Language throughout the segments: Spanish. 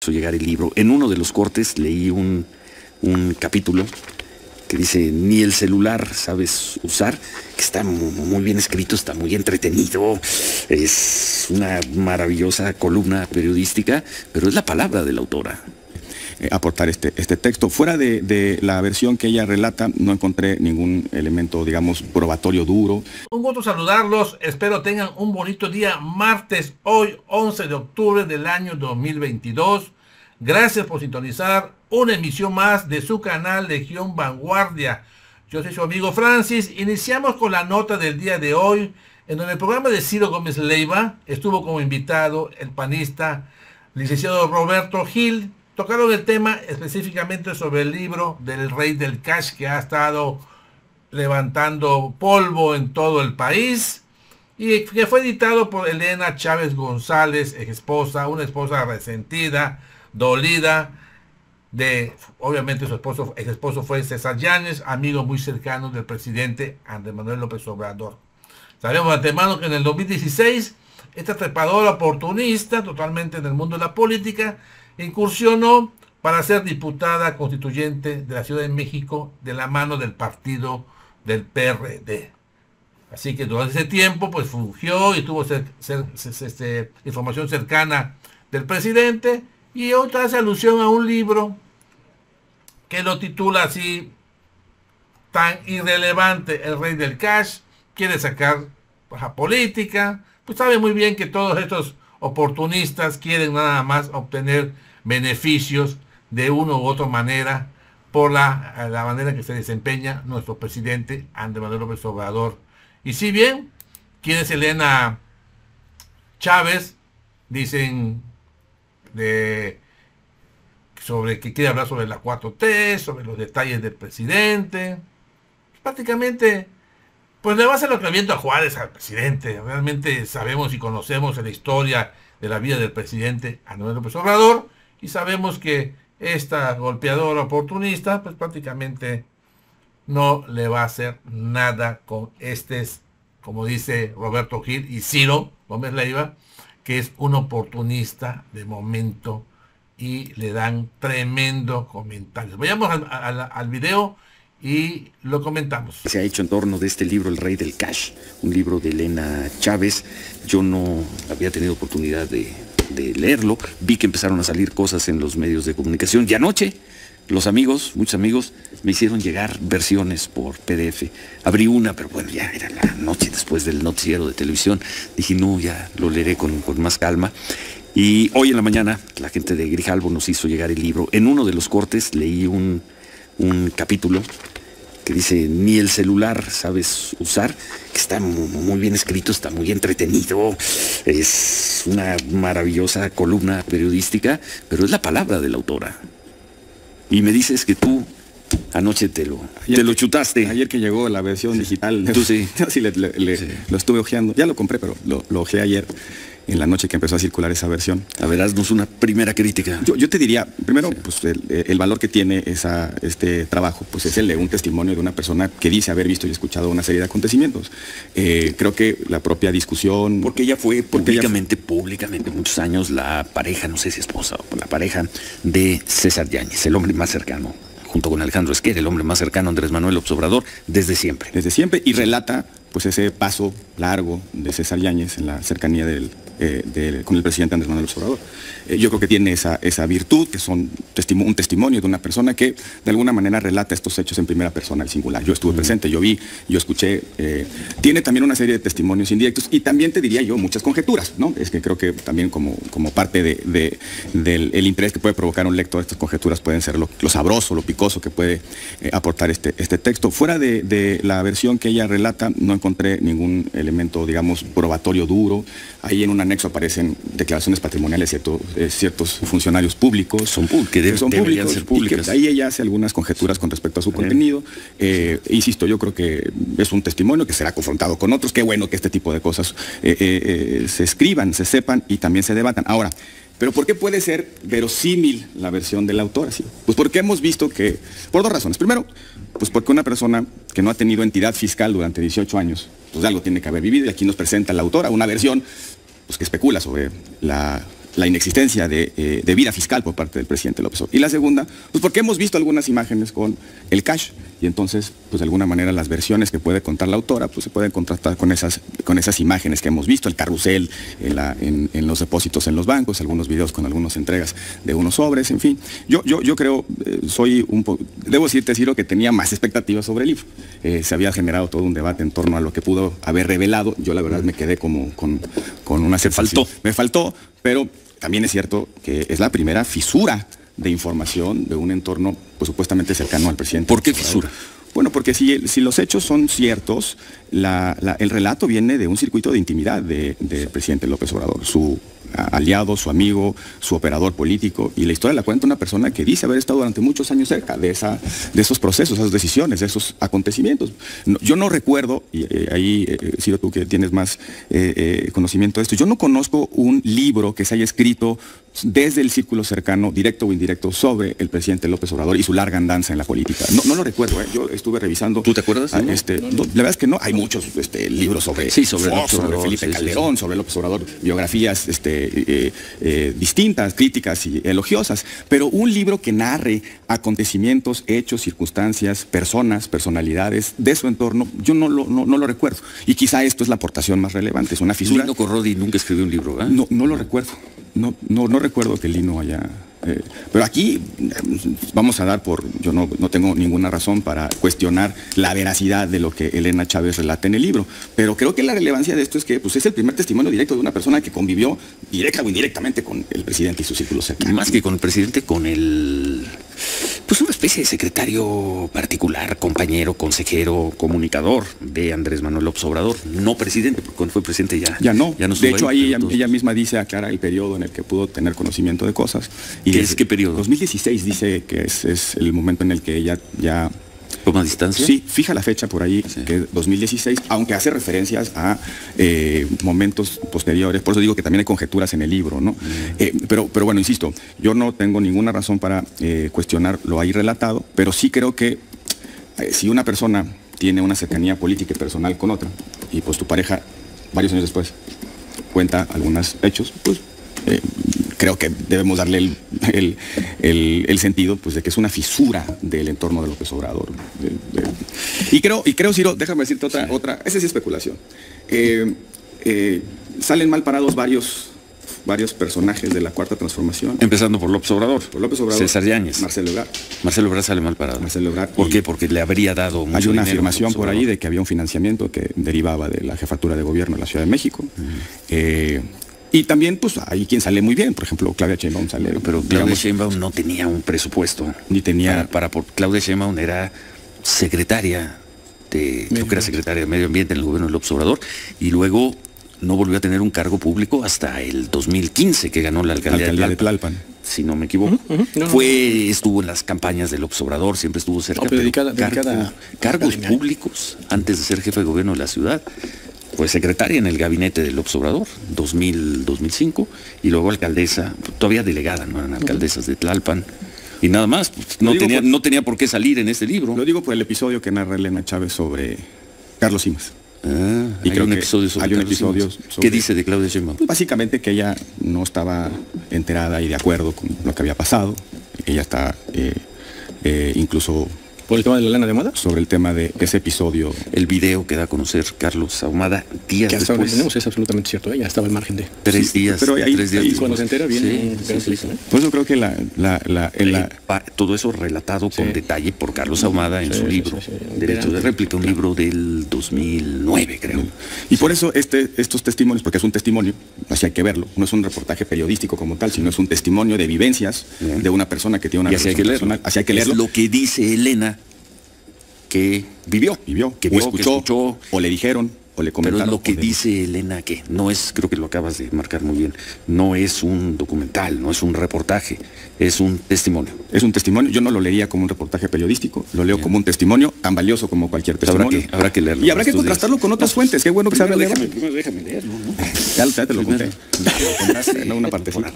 hizo llegar el libro. En uno de los cortes leí un capítulo que dice, ni el celular sabes usar, que está muy bien escrito, está muy entretenido, es una maravillosa columna periodística, pero es la palabra de la autora. Aportar este texto. Fuera de la versión que ella relata, no encontré ningún elemento, digamos, probatorio duro. Un gusto saludarlos, espero tengan un bonito día martes, hoy 11 de octubre del año 2022. Gracias por sintonizar una emisión más de su canal Legión Vanguardia. Yo soy su amigo Francis. Iniciamos con la nota del día de hoy, en donde el programa de Ciro Gómez Leiva estuvo como invitado el panista licenciado Roberto Gil. Tocaron el tema específicamente sobre el libro del Rey del Cash, que ha estado levantando polvo en todo el país y que fue editado por Elena Chávez González, exesposa, una esposa resentida, dolida, obviamente su exesposo fue César Yáñez, amigo muy cercano del presidente Andrés Manuel López Obrador. Sabemos de antemano que en el 2016 esta trepadora oportunista, totalmente en el mundo de la política, incursionó para ser diputada constituyente de la Ciudad de México de la mano del partido del PRD. Así que durante ese tiempo pues fungió y tuvo información cercana del presidente, y otra hace alusión a un libro que lo titula así, tan irrelevante el Rey del Cash, quiere sacar a política, pues sabe muy bien que todos estos oportunistas quieren nada más obtener beneficios de una u otra manera por la manera que se desempeña nuestro presidente Andrés Manuel López Obrador. Y si bien, ¿quién es Elena Chávez? Dicen sobre que quiere hablar sobre la 4T, sobre los detalles del presidente. Prácticamente, pues le va a hacer lo que viento a Juárez al presidente. Realmente sabemos y conocemos la historia de la vida del presidente Andrés Manuel López Obrador, y sabemos que esta golpeadora oportunista, pues prácticamente no le va a hacer nada con como dice Roberto Gil y Ciro Gómez Leiva, que es un oportunista de momento, y le dan tremendo comentarios. Vayamos al video y lo comentamos. Se ha hecho en torno de este libro, El Rey del Cash, un libro de Elena Chávez. Yo no había tenido oportunidad de leerlo. Vi que empezaron a salir cosas en los medios de comunicación, y anoche muchos amigos me hicieron llegar versiones por PDF. Abrí una, pero bueno, ya era la noche después del noticiero de televisión. Dije, no, ya lo leeré con más calma. Y hoy en la mañana la gente de Grijalvo nos hizo llegar el libro. En uno de los cortes leí un capítulo que dice, ni el celular sabes usar, que está muy bien escrito, está muy entretenido, es una maravillosa columna periodística, pero es la palabra de la autora. Y me dices que tú anoche te lo chutaste. Ayer que llegó la versión digital. Tú sí. Yo sí, lo estuve hojeando. Ya lo compré, pero lo hojeé ayer, en la noche que empezó a circular esa versión. A ver, haznos una primera crítica. Yo te diría, primero, pues el valor que tiene este trabajo, pues es el de un testimonio de una persona que dice haber visto y escuchado una serie de acontecimientos. Creo que la propia discusión... Porque ella fue públicamente, muchos años la pareja, no sé si esposa, o la pareja de César Yáñez, el hombre más cercano, junto con Alejandro Esquer, el hombre más cercano a Andrés Manuel López Obrador, desde siempre. Desde siempre, y relata pues ese paso largo de César Yáñez en la cercanía con el presidente Andrés Manuel López Obrador. Yo creo que tiene esa virtud, que son un testimonio de una persona que de alguna manera relata estos hechos en primera persona al singular. Yo estuve presente, yo vi, yo escuché. Tiene también una serie de testimonios indirectos, y también te diría yo muchas conjeturas, ¿no? Es que creo que también como parte del interés que puede provocar un lector, estas conjeturas pueden ser lo sabroso, lo picoso que puede aportar este texto. Fuera de la versión que ella relata, no encontré ningún elemento, digamos, probatorio duro. Ahí en un anexo aparecen declaraciones patrimoniales de ciertos funcionarios públicos. Que deberían ser públicas. Y que ahí ella hace algunas conjeturas con respecto a su contenido. Insisto, yo creo que es un testimonio que será confrontado con otros. Qué bueno que este tipo de cosas se escriban, se sepan y también se debatan. Ahora, ¿pero por qué puede ser verosímil la versión del autor así? Pues porque hemos visto que, por dos razones. Primero, pues porque una persona que no ha tenido entidad fiscal durante 18 años, pues algo tiene que haber vivido, y aquí nos presenta la autora una versión pues que especula sobre la inexistencia de vida fiscal por parte del presidente López Obrador. Y la segunda, pues porque hemos visto algunas imágenes con el cash, y entonces, pues de alguna manera las versiones que puede contar la autora, pues se pueden contrastar con esas imagenes que hemos visto, el carrusel en los depósitos en los bancos, algunos videos con algunas entregas de unos sobres, en fin. Yo creo, debo decirte, Ciro, que tenía más expectativas sobre el libro. Se había generado todo un debate en torno a lo que pudo haber revelado. Yo la verdad me quedé como con una sensación. Me faltó, pero también es cierto que es la primera fisura de información de un entorno pues supuestamente cercano al presidente. ¿Por qué fisura? Bueno, porque si los hechos son ciertos, el relato viene de un circuito de intimidad del presidente López Obrador, su aliado, su amigo, su operador político, y la historia la cuenta una persona que dice haber estado durante muchos años cerca de esos procesos, esas decisiones, de esos acontecimientos. Yo no recuerdo, y ahí, Ciro, tú que tienes más conocimiento de esto, yo no conozco un libro que se haya escrito desde el círculo cercano, directo o indirecto, sobre el presidente López Obrador y su larga andanza en la política. No lo recuerdo, yo estuve revisando. ¿Tú te acuerdas? La verdad es que no, hay muchos libros sobre Fox, sobre Felipe Calderón, sobre López Obrador, biografías distintas, críticas y elogiosas, pero un libro que narre acontecimientos, hechos, circunstancias, personalidades de su entorno, yo no lo recuerdo. Y quizá esto es la aportación más relevante, es una fisura. Lino Corrodi nunca escribió un libro, ¿verdad? No lo recuerdo. No recuerdo que Lino haya... pero aquí vamos a dar yo no tengo ninguna razón para cuestionar la veracidad de lo que Elena Chávez relata en el libro, pero creo que la relevancia de esto es que pues, es el primer testimonio directo de una persona que convivió directa o indirectamente con el presidente y su círculo cercano. Más que con el presidente, con pues una especie de secretario particular, compañero, consejero, comunicador de Andrés Manuel López Obrador, no presidente, porque cuando fue presidente ya no de hecho ahí ella misma dice, aclara el periodo en el que pudo tener conocimiento de cosas. Y ¿Qué periodo? 2016 dice que es el momento en el que ella ya... ¿Toma distancia? Sí, fija la fecha por ahí, sí, que es 2016, aunque hace referencias a momentos posteriores, por eso digo que también hay conjeturas en el libro, ¿no? Pero bueno, insisto, yo no tengo ninguna razón para cuestionar lo ahí relatado, pero sí creo que si una persona tiene una cercanía política y personal con otra, y pues tu pareja, varios años después, cuenta algunos hechos, pues... creo que debemos darle el sentido pues, de que es una fisura del entorno de López Obrador. Y creo, Ciro, déjame decirte otra, esa sí es especulación. Salen mal parados varios personajes de la Cuarta Transformación. Empezando por López Obrador. César Yáñez. Marcelo Ebrard. Marcelo Ebrard sale mal parado. Marcelo Ebrard. ¿Por qué? Porque le habría dado mucho dinero. Hay una dinero afirmación por ahí de que había un financiamiento que derivaba de la jefatura de gobierno de la Ciudad de México. Y también, pues, hay quien sale muy bien. Por ejemplo, Claudia Sheinbaum sale... Pero Claudia Sheinbaum no tenía un presupuesto. Ni tenía... Claudia Sheinbaum era secretaria creo que era secretaria de Medio Ambiente en el gobierno de López Obrador, y luego no volvió a tener un cargo público hasta el 2015, que ganó la alcaldía de Tlalpan. Si no me equivoco. Estuvo en las campañas del López Obrador, siempre estuvo cerca. No, pero dedicada cargos públicos, antes de ser jefe de gobierno de la ciudad. Pues secretaria en el gabinete de López Obrador, 2005, y luego alcaldesa, todavía delegada, no eran alcaldesas de Tlalpan, y nada más, pues, no tenía por qué salir en este libro. Lo digo por el episodio que narra Elena Chávez sobre Carlos Simas. Y hay un episodio sobre Carlos Simas. ¿Qué dice de Claudia Sheinbaum? Pues básicamente que ella no estaba enterada y de acuerdo con lo que había pasado. Ella está incluso... ¿Por el tema de la lana de moda? Sobre el tema de ese episodio. El video que da a conocer Carlos Ahumada días después. Que tenemos es absolutamente cierto, ya estaba al margen de... 3 días. Pero ahí, 3 días y cuando se entera viene... Por eso creo que todo eso relatado con detalle por Carlos Ahumada en su libro, Derecho de Réplica, un libro del 2009, creo. Y por eso estos testimonios, porque es un testimonio, así hay que verlo, no es un reportaje periodístico como tal, sino es un testimonio de vivencias de una persona que tiene una relación personal. Así hay que leerlo. Es lo que dice Elena, que vivió, que vio, escuchó, o le dijeron, o le comentaron. Pero es lo que dice Elena, que no es, creo que lo acabas de marcar muy bien, no es un documental, no es un reportaje, es un testimonio. Es un testimonio, yo no lo leería como un reportaje periodístico, lo leo como un testimonio tan valioso como cualquier testimonio. Habrá que leerlo. Y habrá que contrastarlo con otras fuentes, qué bueno que sabe leer. Déjame leerlo, ¿no? Ya te lo conté. Una partecita.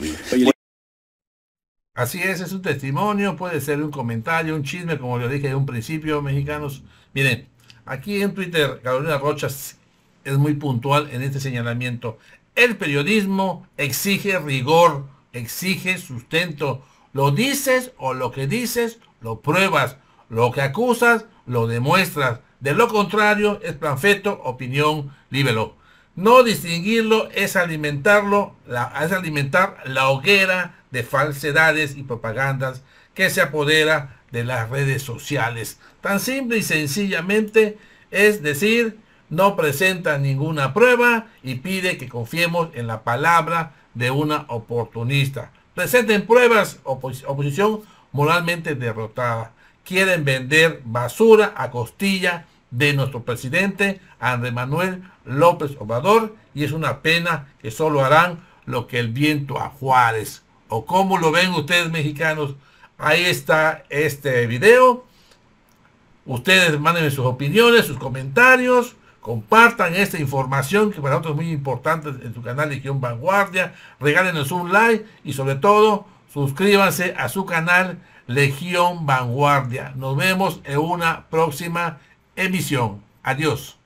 Así es un testimonio, puede ser un comentario, un chisme, como lo dije de un principio, mexicanos. Miren, aquí en Twitter, Carolina Rocha es muy puntual en este señalamiento. El periodismo exige rigor, exige sustento. Lo dices o lo que dices, lo pruebas. Lo que acusas, lo demuestras. De lo contrario, es panfleto, opinión, líbelo. No distinguirlo es alimentar la hoguera de falsedades y propagandas que se apodera de las redes sociales. Tan simple y sencillamente es decir, no presenta ninguna prueba y pide que confiemos en la palabra de una oportunista. Presenten pruebas, oposición moralmente derrotada. Quieren vender basura a costilla de nuestro presidente Andrés Manuel López Obrador, y es una pena que solo harán lo que el viento a Juárez. ¿O cómo lo ven ustedes, mexicanos? Ahí está este video. Ustedes mándenme sus opiniones, sus comentarios, compartan esta información que para nosotros es muy importante en su canal Legión Vanguardia, regálenos un like y sobre todo suscríbanse a su canal Legión Vanguardia. Nos vemos en una próxima emisión. Adiós.